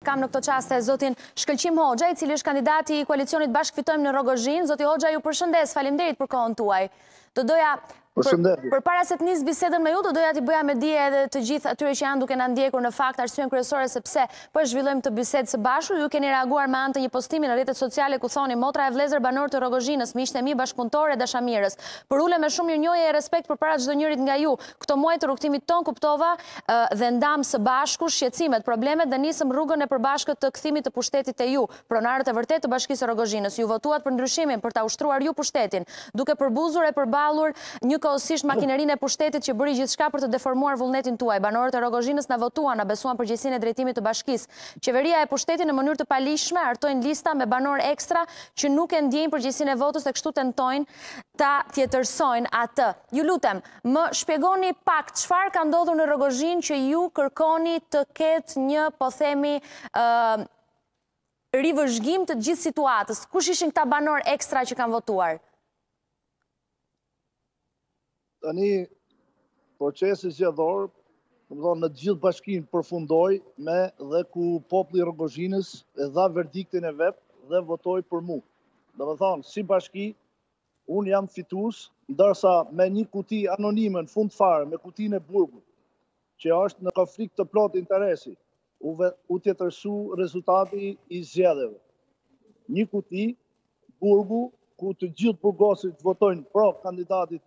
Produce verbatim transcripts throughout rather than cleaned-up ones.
kam në këto qaste zotin Shkëlqim Hoxha, i cili është kandidati i koalicionit Bashkë Fitojmë në Rogozhinë. Zoti Hoxha, ju përshëndes, faleminderit për kohën tuaj. Të doja, për para se të nisë bisedën me ju, të doja t'i bëja me dije edhe të gjithë atyre që janë duke na ndjekur në fakt arsyen kryesore sepse po zhvillojmë të bisedë së bashku. Ju keni reaguar me anë të një postimi në rrjetet sociale ku thoni motra e vëllezër banor të Rogozhinës, miqtë e mi bashkëpunëtorë e dashamirës. Për ule me shumë mirënjohje e respekt përpara çdo njërit nga ju. Këto muaj të rrugtimit ton kuptova dhe ndam së bashku shqetësimet, problemet dhe nisëm rrugën e përbashkët të kthimit të pushtetit te ju, pronarët e vërtet të Bashkisë së Rogozhinës. Ju votuat për ndryshimin, për ta ushtruar ju pushtetin, duke përbuzur e përballur një kohësisht makinerinë e pushtetit që bëri gjithçka për të deformuar vullnetin tuaj. Banorët e Rogozhinës na votuan, na besuan përgjegjësinë e drejtimit të bashkisë. Qeveria e pushtetit në mënyrë të palishme hartojnë lista me banor ekstra që nuk e ndjejnë përgjegjësinë e votës dhe kështu tentojnë ta tjetërsojnë atë. Ju lutem, më shpjegoni pak çfarë ka ndodhur në Rogozhinë që ju kërkoni të ketë një, po themi, ë rivëzhgim të gjithë situatës. Kush ishin këta banor ekstra që kanë votuar? Tani, procesi zgjedhor, në gjithë bashkinë përfundoi me dhe ku populli i Rogozhinës e dha verdiktin e vet dhe votoi për mua. Domethënë, si bashki, unë jam fitues, ndërsa me një kuti anonime në fund fare, me kutinë e burgut, që është në konflikt të plot interesi, u, u tjetërsu rezultati i zgjedhjeve. Një kuti, burgu, ku të gjithë burgosit votojnë pro kandidatit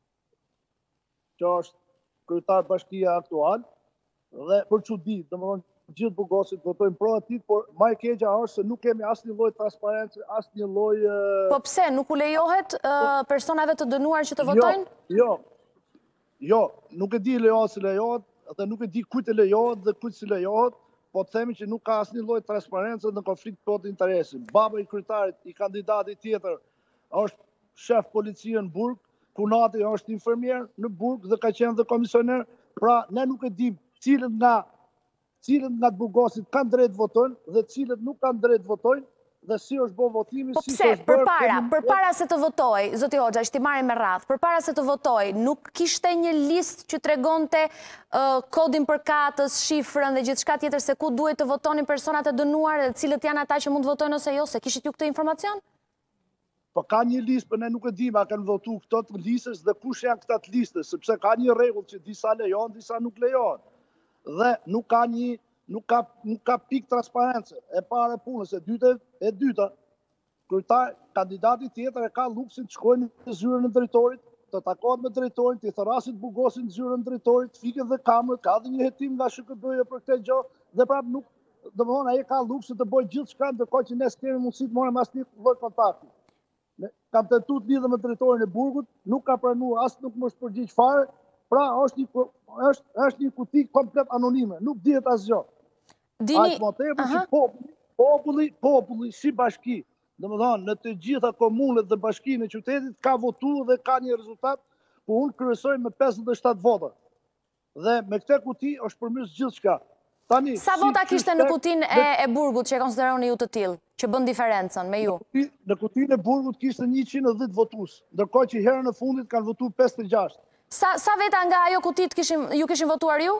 që është kryetar bashkia aktual, dhe për çudi, domethënë gjithë burgosit votojnë pro atit, por më e keqja është se nuk kemi asnjë lloj transparencë, asnjë lloj. Po pse nuk u lejohet uh, personave të dënuar që të votojnë? Jo, jo, jo, nuk e di lejohet si lejohet, dhe nuk e di kujt e lejohet dhe kujt si lejohet, po të themi që nuk ka asnjë lloj transparencë në konflikt plot interesi. Baba i kryetarit, i kandidatit tjetër, është shef policie në burg, Kunati është infermier në burg dhe ka qenë dhe komisioner, pra ne nuk e dim cilët nga cilët nga të burgosit kanë drejt votojnë dhe cilët nuk kanë drejt votojnë dhe si është bërë votimi, po si pse, është bërë. Përpara, përpara se të votoj, zoti Hoxha, ishte marrë me radhë, përpara se të votoj, nuk kishte një listë që tregonte uh, kodin përkatës, shifrën dhe gjithçka tjetër se ku duhet të votonin personat e dënuar dhe cilët janë ata që mund të votojnë ose jo, se kishit ju këtë informacion? Po ka një listë, për ne nuk e dim, a kanë votu këto të listës dhe kush janë këta të listës, sepse ka një rregull që disa lejon, disa nuk lejon. Dhe nuk ka një, nuk ka, nuk ka pikë transparence. E para e punës, e dyta, e dyta, kryetar, kandidati tjetër e ka luksin të shkojnë në zyrën e drejtorit, të takohet me drejtorin, të i therasit burgosin në zyrën e drejtorit, të fiket dhe kamërët, ka dhe një hetim nga sh k b-ja për këtë gjë, dhe prapë nuk, domethënë ai ka luksin të bëjë gjithçka, ndërkohë që ne s'kemi mundësi të marrim asnjë lloj kontakti. Kam tentuar të lidhem me drejtorin e burgut, nuk ka pranuar, as nuk më është përgjigj fare, pra është një, është, është një kuti komplet anonime, nuk dihet asgjë. Dini, Aq më tepër që populli, populli, populli si bashki, domethënë në të gjitha komunët dhe bashkinë e qytetit ka votuar dhe ka një rezultat ku unë kryesoj me pesëdhjetë e shtatë vota. Dhe me këtë kuti është përmirës gjithçka. Tani, sa vota kishte në kutinë e, e burgut që e konsideroni ju të tillë, që bën diferencën me ju? Në kutinë e burgut kishte njëqind e dhjetë votues, ndërkohë që herën e fundit kanë votuar pesëdhjetë e gjashtë. Sa, sa veta nga ajo kutit kishin, ju kishin votuar ju?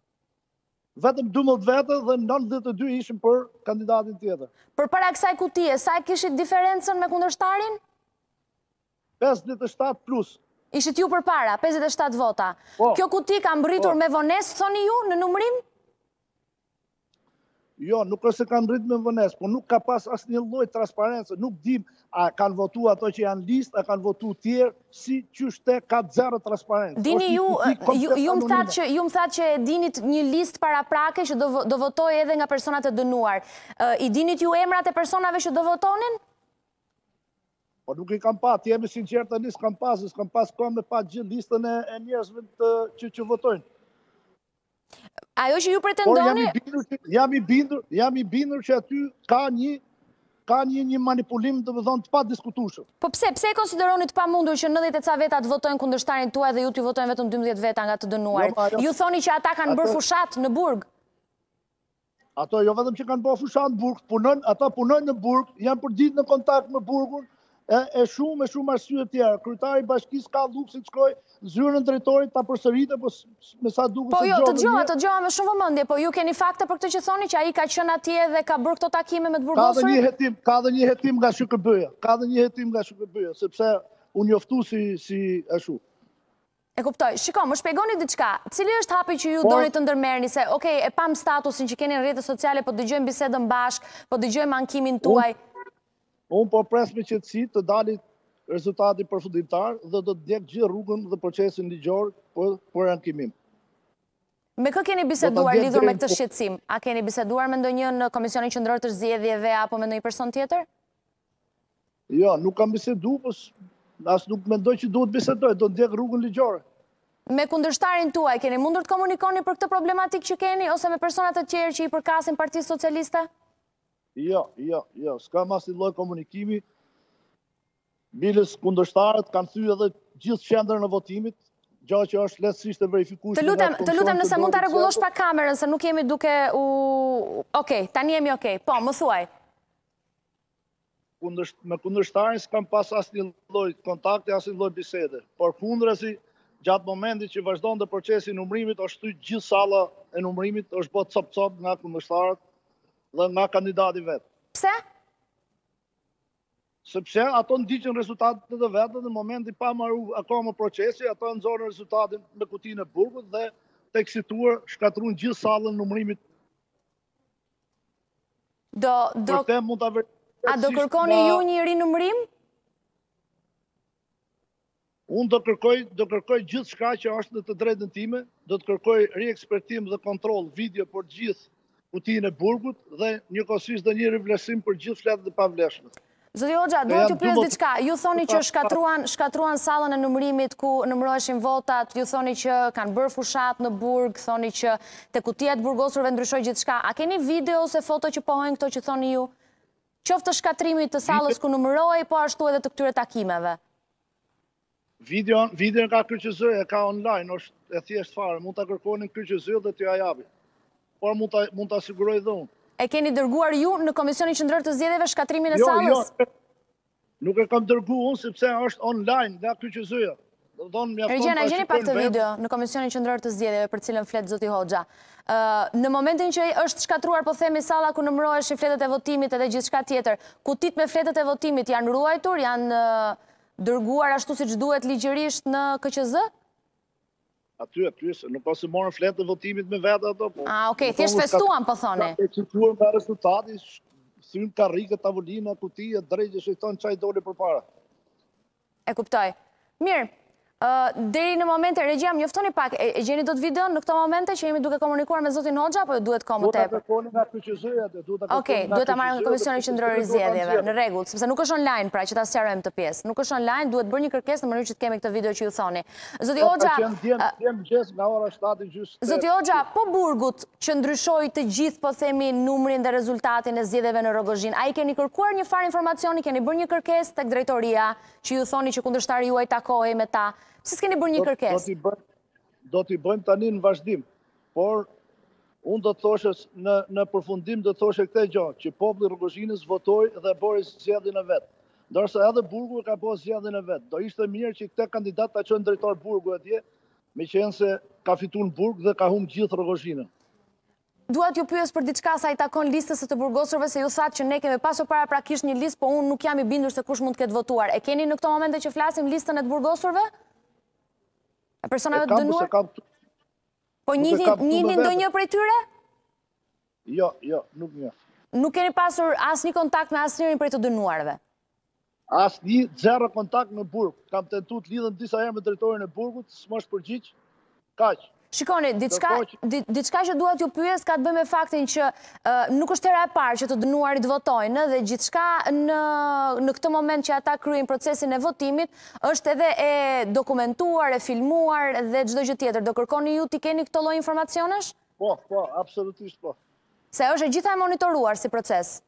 Vetëm dymbëdhjetë veta dhe nëntëdhjetë e dy ishin për kandidatin tjetër. Përpara kësaj kutie, sa kishit diferencën me kundërshtarin? pesëdhjetë e shtatë plus. Ishit ju përpara, pesëdhjetë e shtatë vota. Po, Kjo kuti ka mbritur po. me vonesë, thoni ju, në numërim? Jo, nuk është se kanë rritë me vënes, por nuk ka pas asnjë lloj transparence, nuk dim a kanë votu ato që janë listë, a kanë votu tjerë, si qyshte ka zero transparencë. Dini ju, ju, ju më thatë që, ju më thatë që e dinit një listë paraprake që do, do votoj edhe nga personat e dënuar. Uh, I dinit ju emrat e personave që do votonin? Po nuk i kam pa, të jemi sinqertë tani s'kam pas, s'kam pas kohë me pa gjithë listën e, e njerëzve të, që, që votojnë. Ajo që ju pretendoni... Por jam i bindur, jam i bindur që aty ka një ka një, një manipulim të vëdhon të pa diskutueshëm. Po pse, pse e konsideroni të pamundur që nëntëdhjetë e ca veta të votojnë kundërshtarin tuaj dhe ju t'ju votojnë vetëm dymbëdhjetë veta nga të dënuar? Jo, ju thoni që ata kanë ato, bërë fushat në burg? Ato jo vetëm që kanë bërë fushat në burg, punojnë, ata punojnë në burg, janë përdit në kontakt me burgun, e shumë, e shumë arsye tjera. Kryetari i bashkisë ka luksin të shkojë në zyrën e drejtorit ta përsëritë, po me sa duket po se jo, të dëgjova, të dëgjova me shumë vëmendje, po ju keni fakte për këtë që thoni që ai ka qenë atje dhe ka bërë këto takime me të burgosurit? Ka dhe një hetim, ka dhe një hetim nga Sh K B-ja, ka dhe një hetim nga Sh K B-ja, sepse unë njoftu si si ashtu. E kuptoj. Shiko, më shpjegoni diçka. Cili është hapi që ju doni të ndërmerrni se, okay, e pam statusin që keni në rrjetet sociale, po dëgjojmë bisedën bashk, po dëgjojmë ankimin tuaj. Unë po pres me qetësi të dalit rezultati përfundimtar dhe do të djeg gjithë rrugën dhe procesin ligjor për për ankimim. Me kë keni biseduar lidhur me këtë shqetësim? A keni biseduar me ndonjë në Komisionin Qendror të Zgjedhjeve apo me ndonjë person tjetër? Jo, nuk kam bisedu, po as nuk mendoj që duhet bisedoj, do të djeg rrugën ligjore. Me kundërshtarin tuaj, keni mundur të komunikoni për këtë problematik që keni, ose me personat të tjerë që i përkasin Partisë Socialiste? Jo, jo, jo, s'kam asnjë lloj komunikimi. Bilës kundërshtarët kanë thyer edhe gjithë qendrën e votimit, gjë që është lehtësisht e verifikuar. Të lutem, të lutem nëse mund ta rregullosh pa kamerën, se nuk jemi duke u Okej, tani jemi okej. Po, më thuaj. Me kundërshtarin s'kam pas asnjë lloj kontakti, asnjë lloj bisede, por kundërzi gjatë momentit që vazhdonte procesi i numërimit, është shtyr gjithë salla e numërimit, është bërë cop-cop nga kundërshtarët dhe nga kandidati vet. Pse? Sepse ato ndiqën rezultatet e vetë në momentin pa marru akoma procesi, ato nxorën rezultatin me kutinë e burgut dhe tek fituar shkatruan gjithë sallën e numërimit. Do do Për te mund ta A do kërkoni ju një rinumërim? Unë do kërkoj, do kërkoj gjithë shka që është në të drejtën time, do të kërkoj riekspertim dhe kontrol video për gjithë kutinë e burgut dhe njëkohësisht dhe një rivlerësim për gjithë fletët e pavlefshme. Zoti Hoxha, duhet t'ju pyes diçka. Ju thoni që shkatruan, shkatruan sallën e numërimit ku numëroheshin votat, ju thoni që kanë bërë fushat në burg, thoni që te kutia e burgosurve ndryshoi gjithçka. A keni video ose foto që pohojnë këto që thoni ju? Qoftë të shkatrimit të sallës ku numërohej, po ashtu edhe të këtyre takimeve. Video, video nga K Q Z, e ka online, është e thjesht fare, mund ta kërkoni K Q Z dhe t'ja japi. Por mund ta mund ta siguroj dhe unë. E keni dërguar ju në Komisionin Qendror të Zgjedhjeve shkatrimin e sallës? Jo, jo. Nuk e kam dërguar unë sepse është online nga K Q Z-ja. Do thonë mjafton. Ergjena, gjeni pak të video në Komisionin Qendror të Zgjedhjeve për cilën flet zoti Hoxha. Në momentin që është shkatruar, po themi, salla ku numëroheshin fletët e votimit edhe gjithçka tjetër, kutit me fletët e votimit janë ruajtur, janë dërguar ashtu siç duhet ligjërisht në K Q Z? Aty, aty, nuk ka se morën fletë të votimit me vetë ato. Ah, okay, thjesht festuan, po thoni. Ka cituar nga rezultati, thyn karrike, tavolina, kutia, drejtë, shejton çaj doli përpara. E kuptoj. Mirë. Deri në momente, regjia, mjoftoni pak, e gjeni do të video në këto momente që jemi duke komunikuar me zotin Hoxha, apo duhet kohë më tepër? Okej, duhet ta marrim në Komisionin Qendror të Zgjedhjeve, në rregull, sepse nuk është online, pra që ta sqarojmë këtë pjesë. Nuk është online, duhet bërë një kërkesë në mënyrë që të kemi këtë video që ju thoni. Zoti Hoxha, Zoti Hoxha, po burgut që ndryshoi të gjithë, po themi, numrin dhe rezultatin e zgjedhjeve në Rrogozhin, ai keni kërkuar një farë informacioni, keni bërë një kërkesë tek drejtoria që ju thoni që kundërshtari juaj takohej me ta. Si s'keni bërë një kërkesë? Do t'i bëjmë tani në vazhdim, por unë do të thoshe në përfundim do të thoshe këtë gjë, që populli i Rrogozhinës votoi dhe bëri zgjedhjen e vet. Ndërsa edhe burgu ka bërë zgjedhjen e vet. Do ishte mirë që këtë kandidat ta çojnë drejtor burgu atje, meqense ka fituar në burg dhe ka humbur gjithë Rrogozhinën. Duat ju pyes për diçka sa i takon listës së të burgosurve, se ju thatë që ne kemi pasur para prakisht një listë, po unë nuk jam i bindur se kush mund të ketë votuar. E keni në këto momente që flasim listën e të burgosurve? E personave të dënuar? Po njihni ndonjë prej tyre? Jo, jo, nuk njeh. Nuk keni pasur asnjë kontakt me asnjërin prej të dënuarve? Asnjë, zero kontakt në burg. Kam tentuar të lidhem disa herë me drejtorin e burgut, s'më përgjigj. Kaq. Shikoni, diçka që duat ju pyes ka të bëjë me faktin që nuk është hera e parë që të dënuarit votojnë dhe gjithçka në këtë moment që ata kryejnë procesin e votimit është edhe e dokumentuar, e filmuar dhe çdo gjë tjetër. Do kërkoni ju t'i keni këto lloj informacionesh? Po, po, absolutisht po. Se është e gjitha e monitoruar si proces?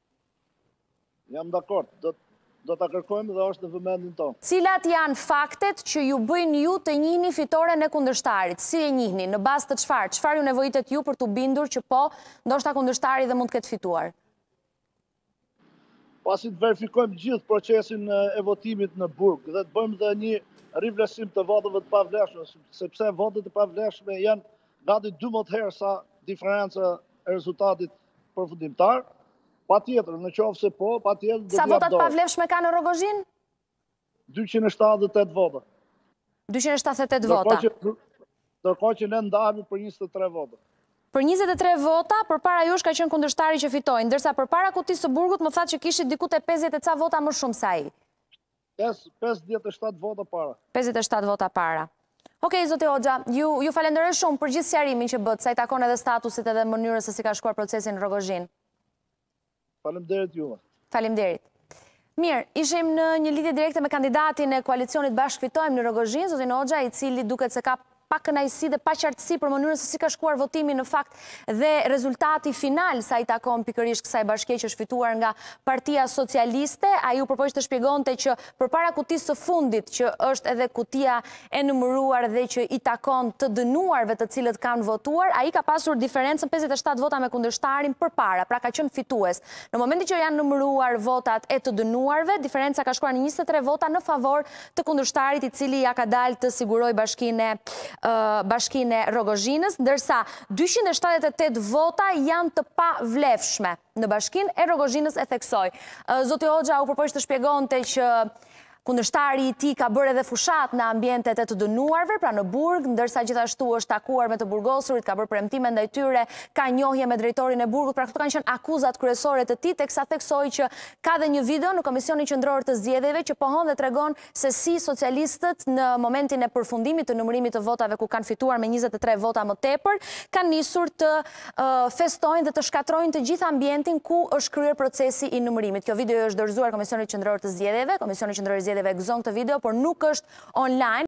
Jam dakord, do do ta kërkojmë dhe është në vëmendjen tonë. Cilat janë faktet që ju bëjnë ju të njihni fitoren e kundërshtarit? Si e njihni? Në bazë të çfarë? Çfarë ju nevojitet ju për t'u bindur që po, ndoshta kundërshtari dhe mund të ketë fituar? pasi të verifikojmë gjithë procesin e votimit në burg dhe të bëjmë dhe një rivlerësim të votave të pavlefshme, sepse votet e pavlefshme janë gati dymbëdhjetë herë sa diferenca e rezultatit përfundimtar. Patjetër, në qoftë se po, patjetër do të Sa votat pavlefshme ka në Rogozhin? dyqind e shtatëdhjetë e tetë vota. dyqind e shtatëdhjetë e tetë vota. Ndërkohë që ne ndahemi për njëzet e tre vota. Për njëzet e tre vota, përpara jush ka qenë kundërshtari që fitoi, ndërsa përpara kutisë së burgut më thatë që kishit diku te pesëdhjetë e ca vota më shumë se ai. pesëdhjetë e shtatë vota para. pesëdhjetë e shtatë vota para. Okej, zoti Hoxha, ju, ju falenderoj shumë për gjithë sqarimin që bët, sa i takon edhe statusit edhe mënyrës se si ka shkuar procesi në Rogozhin. Faleminderit juve. Faleminderit. Mirë, ishim në një lidhje direkte me kandidatin e koalicionit Bashkë Fitojmë në Rogozhin, zotin Hoxha, i cili duket se ka pa kënaqësi dhe pa qartësi për mënyrën se si ka shkuar votimi në fakt dhe rezultati final sa i takon pikërisht kësaj bashkie që është fituar nga Partia Socialiste. Ai u përpoq të shpjegonte që përpara kutisë së fundit, që është edhe kutia e numëruar dhe që i takon të dënuarve të cilët kanë votuar, ai ka pasur diferencën pesëdhjetë e shtatë vota me kundërshtarin përpara, pra ka qenë fitues. Në momentin që janë numëruar votat e të dënuarve, diferenca ka shkuar në njëzet e tre vota në favor të kundërshtarit, i cili ja ka dalë të sigurojë bashkinë bashkinë e Rogozhinës, ndërsa dyqind e shtatëdhjetë e tetë vota janë të pavlefshme në bashkinë e Rogozhinës, e theksoj. Zoti Hoxha u përpoq të shpjegonte që kundërshtari i tij ka bërë edhe fushat në ambientet e të dënuarve, pra në burg, ndërsa gjithashtu është takuar me të burgosurit, ka bërë premtime ndaj tyre, ka njohje me drejtorin e burgut, pra këto kanë qenë akuzat kryesore të tij, teksa theksoi që ka dhe një video në Komisionin Qendror të Zgjedhjeve që pohon dhe tregon se si socialistët në momentin e përfundimit të numërimit të votave ku kanë fituar me njëzet e tre vota më tepër, kanë nisur të uh, festojnë dhe të shkatrojnë të gjithë ambientin ku është kryer procesi i numërimit. Kjo video është dorëzuar Komisionit Qendror të Zgjedhjeve, Komisioni Qendror i Zgjedhjeve gëzon këtë video, por nuk është online.